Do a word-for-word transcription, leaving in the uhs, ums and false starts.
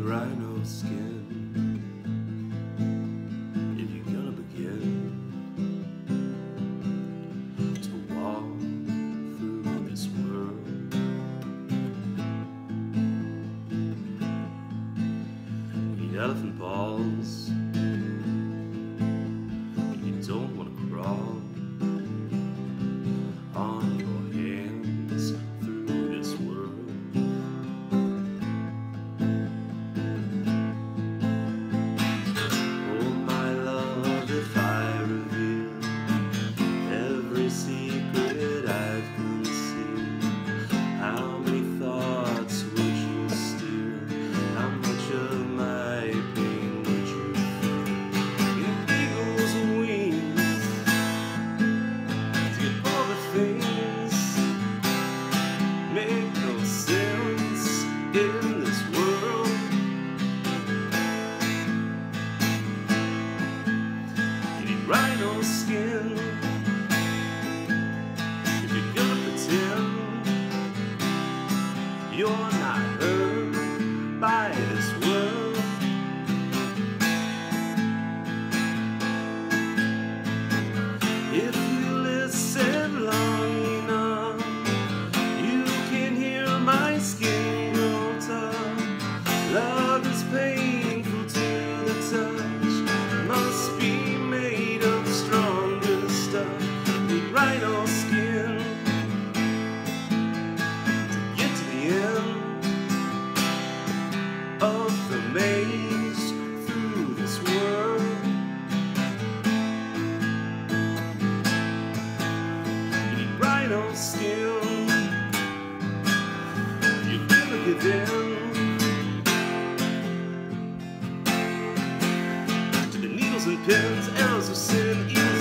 rhino skin if you're gonna begin to walk through this world. You need elephant balls, you don't want to crawl on your hands through this world. Oh my love, if I reveal every secret I've concealed, how many thoughts would you steal? How much of my pain would you feel? In eagle's wings to get all the things make no sense in this world. You need rhino skin if you're gonna pretend you're not hurt by this world. If you listen long enough, you can hear my skin grow tough. Love is painful to the touch, must be made of stronger stuff. Need rhino skin to get to the end of the maze through this world. You need rhino skin, you never give in to the needles and pins, arrows of sin, evils